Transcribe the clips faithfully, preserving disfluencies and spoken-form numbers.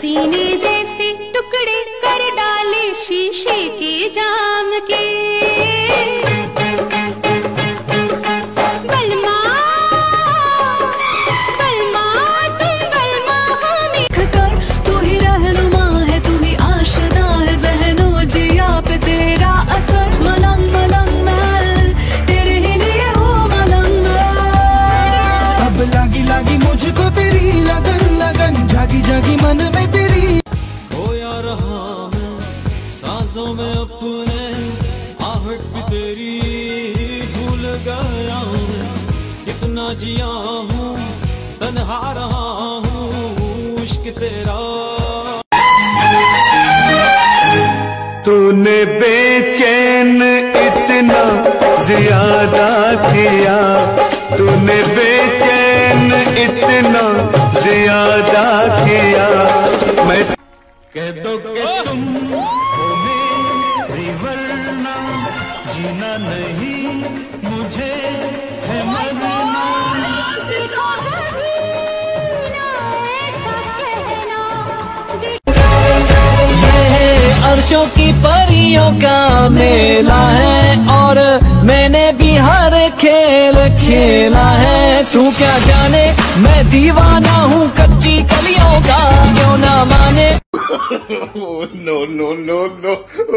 सीने जैसे टुकड़े कर डाले शीशे के जाम के। बलमा बलमा तुम बलमा हमें कर, तू ही रहनुमा है, तू ही आशना है, ज़हनो जिया पे तेरा असर। मलंग मलंग महल तेरे ही लिए हो मलंग। अब लागी लागी मुझको तेरी लगन लगन, जागी जागी मन में तेरी खोया रहा मैं सांसों में अपने, आहट भी तेरी भूल गया मैं। कितना जिया हूँ तन्हा रहा हूँ इश्क तेरा। तूने बेचैन इतना ज्यादा किया, तूने बेचैन इतना ज्यादा किया। मैं कह दो कि तुम हो मेरी वरना जीना नहीं मुझे है मरना। अर्शों की परियों का मेला है और मैंने भी हर खेल खेला है। तू क्या जाने मैं दीवाना हूँ कच्ची कलियों का, क्यों ना माने। नो नो नो नो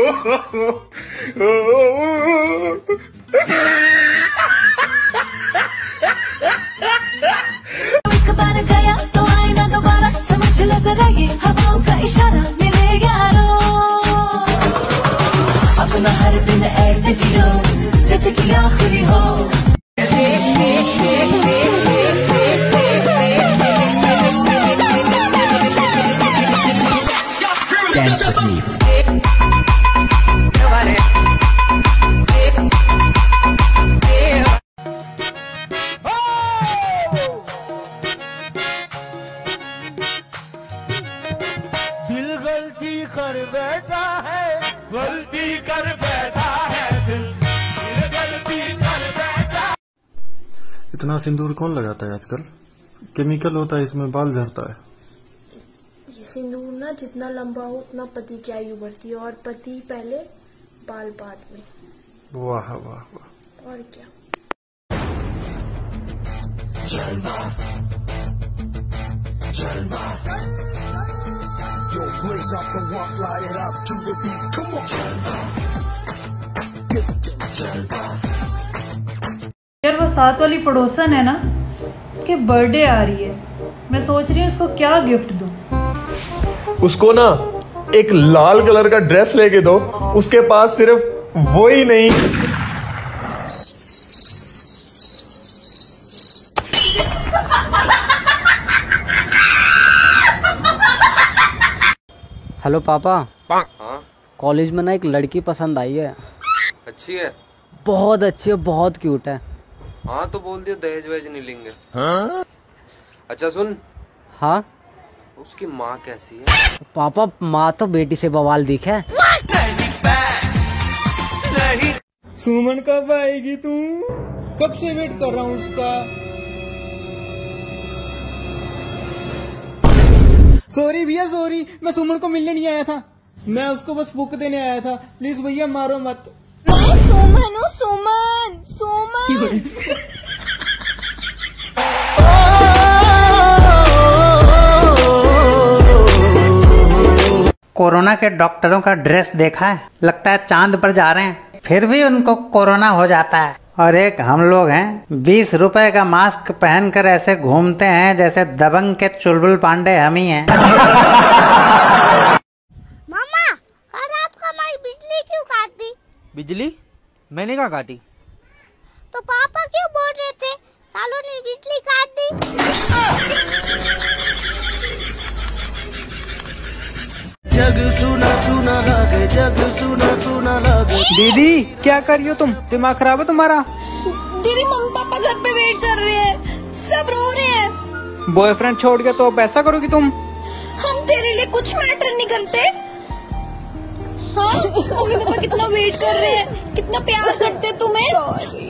एक बार गया तो आईना दोबारा, समझ लो जरा ये हवाओं का इशारा। मिले यारो अपना हर दिन ऐसे जियो जैसे कि आखिरी हो। Dance with me. दिल गलती कर बैठा है, गलती कर बैठा है दिल, दिल गलती कर बैठा। इतना सिंदूर कौन लगाता है आजकल? केमिकल होता है इसमें, बाल झड़ता है। ये सिंदूर ना जितना लंबा हो उतना पति की आयु बढ़ती है, और पति पहले बाल बाद में। वाह वाह वाह। और क्या। जलवा जलवा Yo, blaze up and walk, light it up to the beat. Come on. यार वो साथ वाली पड़ोसन है ना, उसके बर्थडे आ रही है। मैं सोच रही हूँ उसको क्या गिफ्ट दूँ। उसको ना एक लाल कलर का ड्रेस लेके दो, उसके पास सिर्फ वो ही नहीं। हेलो पापा। हाँ? कॉलेज में ना एक लड़की पसंद आई है। अच्छी है? बहुत अच्छी है, बहुत क्यूट है। हाँ तो बोल दियो दहेज वहेज नहीं लेंगे। हाँ? अच्छा सुन। हाँ? उसकी माँ कैसी है? पापा माँ तो बेटी से बवाल दिख है। सुमन कब आएगी तू? कब से वेट कर रहा हूँ उसका। सॉरी भैया सॉरी, मैं सुमन को मिलने नहीं आया था, मैं उसको बस बुक देने आया था। प्लीज भैया मारो मत। मैं सुमन हूँ, सुमन सुमन। कोरोना के डॉक्टरों का ड्रेस देखा है, लगता है चांद पर जा रहे हैं, फिर भी उनको कोरोना हो जाता है। और एक हम लोग हैं, बीस रुपए का मास्क पहनकर ऐसे घूमते हैं जैसे दबंग के चुलबुल पांडे हम ही हैं। मामा कल रात को हमारी बिजली क्यों काट दी? बिजली? मैंने कहा काटी? तो पापा क्यों बोल रहे थे सालों ने बिजली काट दी? जग सुना सुना लगे, जग सुना सुना लगे। दीदी क्या कर रही हो तुम? दिमाग खराब है तुम्हारा? दीदी मम्मी पापा घर पे वेट कर रहे हैं, सब रो रहे हैं। बॉयफ्रेंड छोड़ के तो अब ऐसा करोगी तुम? हम तेरे लिए कुछ मैटर नहीं करते। हाँ मम्मी पापा कितना वेट कर रहे हैं, कितना प्यार करते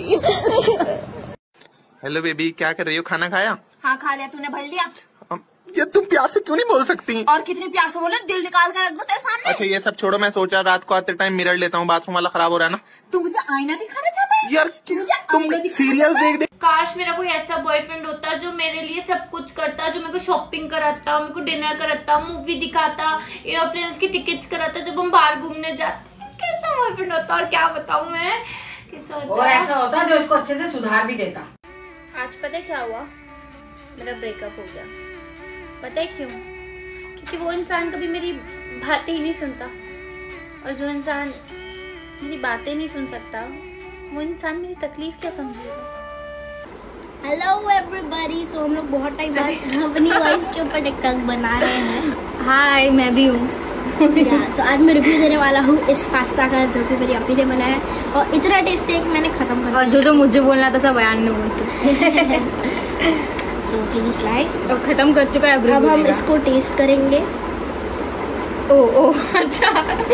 तुम्हें। हेलो बेबी, क्या कर रही हो? खाना खाया? हाँ खा लिया, तूने भर लिया? ये तुम प्यार से क्यों नहीं बोल सकती? और कितनी प्यार से बोले, दिल निकाल कर रख दो तेरे सामने। अच्छा ये सब छोड़ो, मैं सोचा रात को आते टाइम मिरर लेता हूँ, बाथरूम वाला खराब हो रहा है ना। तू मुझे आईना दिखाना चाहता है यार? तुम सीरियल देख देख। काश मेरा कोई ऐसा बॉयफ्रेंड होता जो मेरे लिए सब कुछ करता, जो मेरे को शॉपिंग कराता, मेरे को डिनर कराता, मूवी दिखाता, एयरप्लेन की टिकट्स कराता, जब हम बाहर घूमने जाते। कैसा बॉयफ्रेंड होता और क्या बताऊं मैं कैसा होता। और ऐसा होता जो इसको अच्छे से सुधार भी देता। आज पता है क्या हुआ, मेरा ब्रेकअप हो गया। पता है क्यों? क्योंकि वो इंसान कभी मेरी बातें ही नहीं सुनता, और जो इंसान मेरी बातें नहीं सुन सकता वो इंसान मेरी तकलीफ क्या समझेगा। हेलो एवरीबॉडी, सो हम लोग बहुत टाइम बाद अपनी वॉइस के ऊपर टिकटॉक बना रहे हैं। हाय, मैं भी हूँ। so, आज मैं रिव्यू देने वाला हूँ इस पास्ता का, जो कि मेरी अपनी ने बनाया है, और इतना टेस्टी है कि मैंने खत्म कर। और जो जो मुझे बोलना था सब बयान में बोल चुकी। So please like. अब खत्म कर चुका है, अब हम इसको टेस्ट करेंगे। ओ ओ अच्छा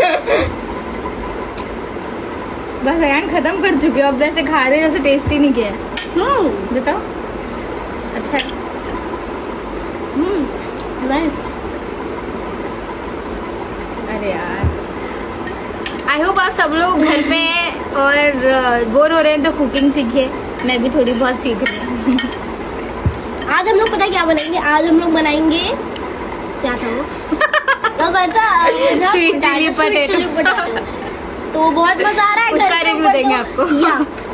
बस बयान खत्म कर चुके हो, अब वैसे खा रहे जैसे टेस्ट ही नहीं किया। हम्म बताओ। अच्छा हम्म नाइस। अरे यार, आई होप आप सब लोग घर पे हैं और बोर हो रहे हैं तो कुकिंग सीखिए, मैं भी थोड़ी बहुत सीख रही हूँ। आज हम लोग पता क्या बनाएंगे, आज हम लोग बनाएंगे क्या था वो स्वीट चिली पोटैटो। तो बहुत मजा आ रहा है, उसका रिव्यू देंगे आपको।